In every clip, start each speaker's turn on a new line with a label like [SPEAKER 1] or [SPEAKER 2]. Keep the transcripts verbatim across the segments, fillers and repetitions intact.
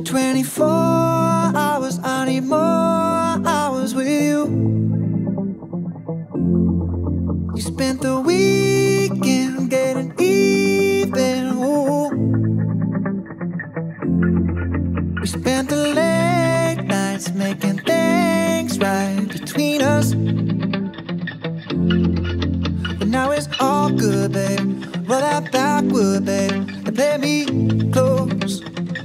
[SPEAKER 1] twenty-four hours, I need more hours with you. You spent the weekend getting even, ooh. We spent the late nights making things right between us. But now it's all good, babe. Roll that backward, babe, and play me close.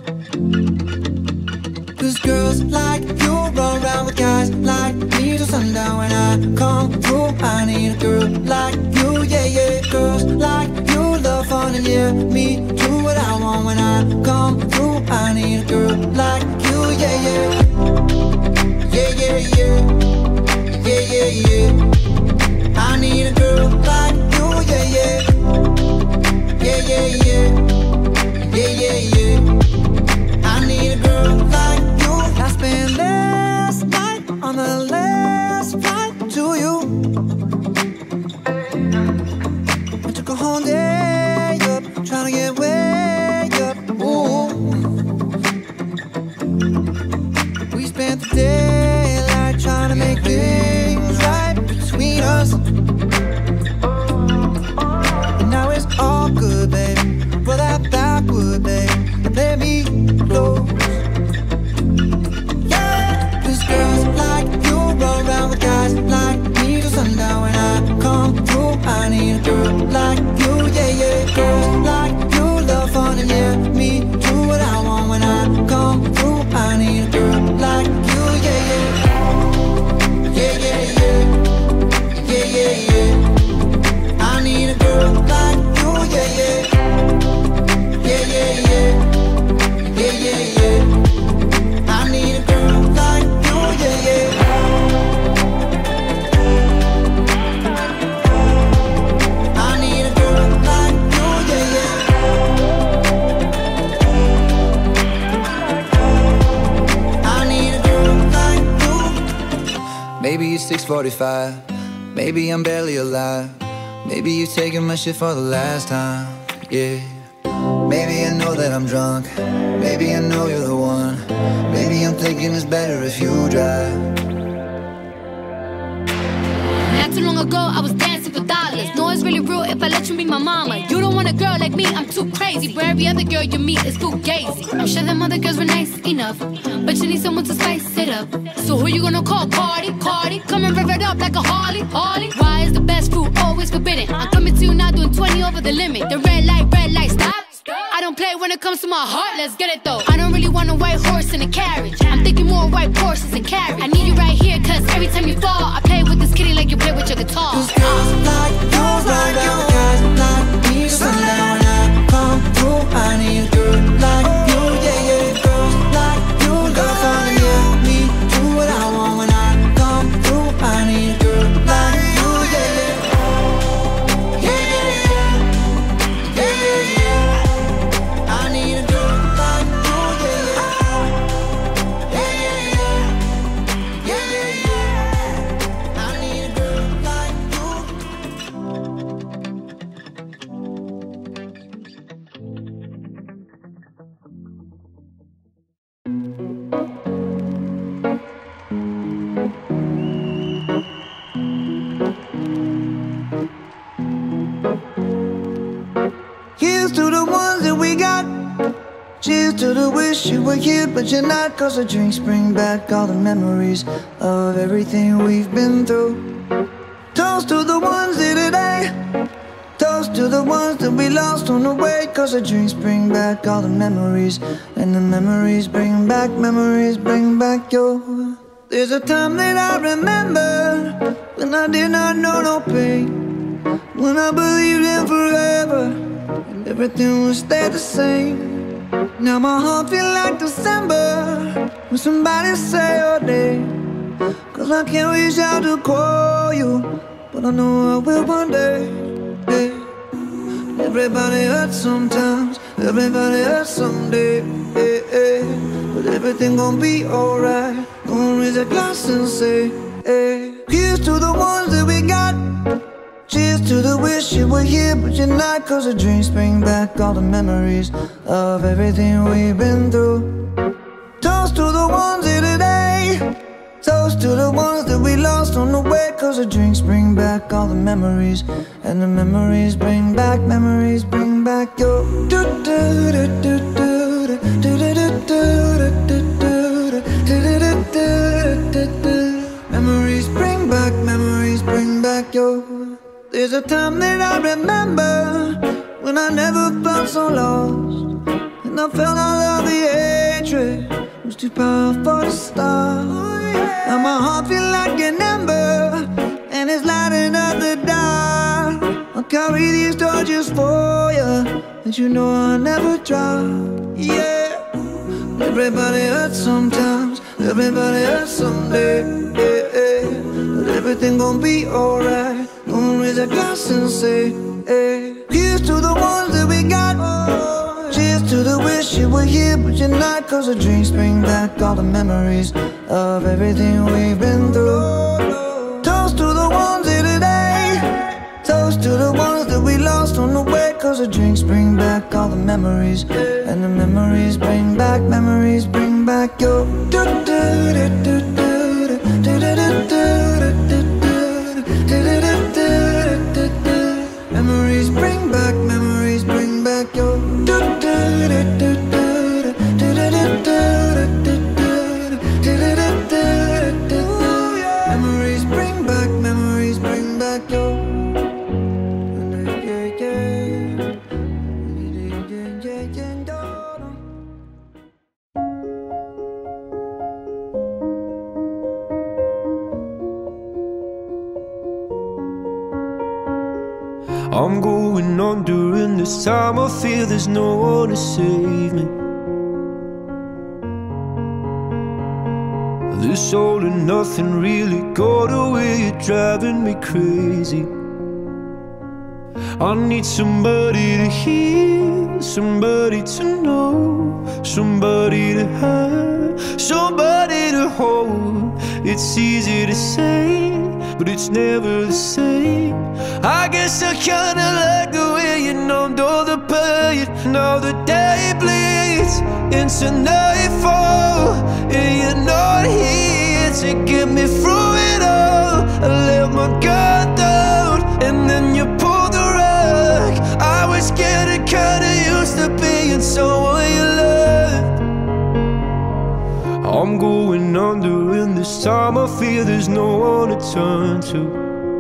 [SPEAKER 1] Cause girls like you run around with guys like me till sundown. When I come through, I need a girl like you, yeah, yeah. Girls like you love fun and yeah, me do what I want. When I come through, I need a girl like you, yeah, yeah. Yeah, yeah, yeah. Yeah, yeah, yeah. I need a girl like you, yeah, yeah. Yeah, yeah, yeah. Yeah, yeah, yeah. I need a girl like you. I spent last night on the last flight to you. I took a whole day up, trying to get way up, ooh. We spent the daylight trying to make things right between us. And now it's all good, baby. Roll that backward, babe, and play me close. Yeah, cause girls like you run around with guys like me till sundown. When I come through, I need a girl like you, yeah, yeah. Girls like you love fun and yeah, me do what I want. When I come through, I need a girl like you, yeah, yeah. Yeah, yeah, yeah. Yeah, yeah, yeah. I need a girl like you, yeah, yeah. Yeah, yeah, yeah. Yeah, yeah, yeah. I need a girl like you, yeah, yeah. I need a girl like you, yeah, yeah. I need a girl like you. Maybe it's six forty-five. Maybe I'm barely alive. Maybe you're taking my shit for the last time, yeah. Maybe I know that I'm drunk. Maybe I know you're the one. Maybe I'm thinking it's better if you drive.
[SPEAKER 2] Not too long ago, I was dancing for dollars. No, it's really real if I let you be my mama. You don't want a girl like me, I'm too crazy. Where every other girl you meet is fugazi. I'm sure them other girls were nice enough, but you need someone to spice it up. So who you gonna call? Cardi, Cardi. Come and rev it up like a Harley, Harley. Why is the best fruit always forbidden? I'm coming to you now doing twenty over the limit. The red light, red light, stop. I don't play when it comes to my heart, let's get it though. I don't really want a white horse in a carriage. I'm thinking more white horses and carriage. I need you right here, cause every time you fall, I play with this kitty like you play with your guitar.
[SPEAKER 1] Cause girls like you, like you, guys like me till sundown. When I come through, I need a girl like you, yeah, yeah. Girls like you, love fun and yeah, me do what I want. When I come through, I need a girl like you, yeah, yeah. Yeah, yeah, yeah. Yeah, yeah, yeah. I need a girl like you, yeah, yeah. Yeah, yeah, yeah. Yeah, yeah, yeah. I need a girl like you. Here's to the ones that we got. Cheers to the wish you were here but you're not. Cause the drinks bring back all the memories of everything we've been through. Toast to the ones here today. Toast to the ones that we lost on the way. Cause the drinks bring back all the memories, and the memories bring back, memories bring back your. There's a time that I remember when I did not know no pain, when I believed in forever and everything would stay the same. Now my heart feel like December when somebody say your name. Cause I can't reach out to call you, but I know I will one day, hey. Everybody hurts sometimes, everybody hurts someday, hey, hey. But everything gon' be alright. Gonna raise a glass and say, hey. Here's to the ones that we got. Cheers to the wish you were here but you're not. Cause the dreams bring back all the memories of everything we've been through. Toast to the ones here today. Toast to the ones that we lost on the way. Cause the drinks bring back all the memories, and the memories bring back, memories bring back your do do do do do do do do do do do. Memories bring back, memories bring back your. There's a time that I remember when I never felt so lost, and I felt all of the hatred was too powerful to stop. Now my heart feels like an ember, and it's lighting up the dark. I'll carry these torches for you, and you know I'll never drop. Yeah, everybody hurts sometimes, everybody hurts someday. Yeah, yeah. But everything gon' be alright. Gonna raise a glass and say, hey, here's to the ones that we got. Cheers to the wish you were here but you're not. Cause the drinks bring back all the memories of everything we've been through. Toast to the ones here today. Toast to the ones that we lost on the way. Cause the drinks bring back all the memories, and the memories bring back, memories bring back your do do do do do do do do do. Memories bring back, memories bring back your do do do do do do do do do. Memories bring back, memories bring back your.
[SPEAKER 3] I'm going on during this time. I feel there's no one to save me. This all and nothing really got away. You're driving me crazy. I need somebody to hear, somebody to know, somebody to have, somebody to hold. It's easy to say, but it's never the same. I guess I kinda like the way you numbed all the pain. Now the day bleeds into nightfall, and you're not here to get me through it all. I let my guard down, and then you pulled the rug. I was getting kinda used to being someone you loved. I'm going under, and this time I feel there's no one to turn to.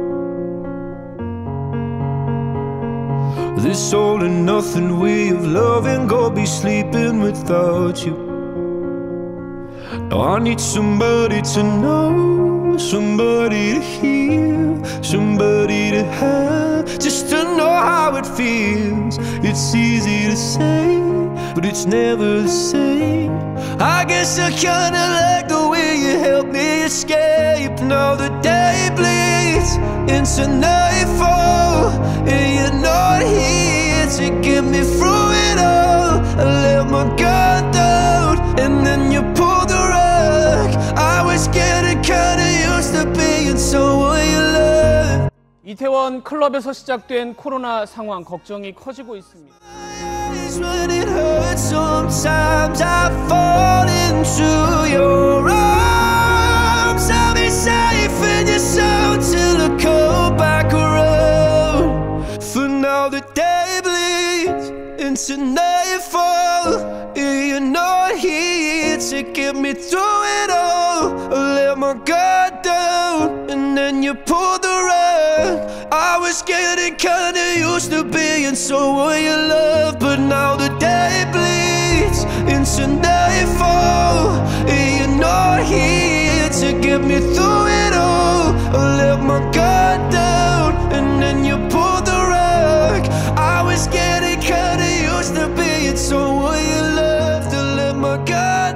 [SPEAKER 3] This all and nothing way of loving, gonna be sleeping without you. Now I need somebody to know, somebody to hear, somebody to have, just to know how it feels. It's easy to say, but it's never the same. I guess I kinda like the way you help me escape. Now the day bleeds into nightfall, and you're not here to get me through it all. I let my guard down, and then you pulled the rug. I was getting kinda used to being someone you love.
[SPEAKER 4] 이태원 클럽에서 시작된 코로나 상황 걱정이 커지고 있습니다.
[SPEAKER 3] When it hurts, sometimes I fall into your arms. I'll be safe in your soul till I come back around. For now the day bleeds into nightfall, and you're not here to get me through it all. I let my guard down, and then you pulled the rug. I was getting kinda used to being someone you love, but now the day bleeds into nightfall, and you're not here to get me through it all. I let my guard down, and then you pulled the rug. I was getting kinda used to being someone you love, to let my guard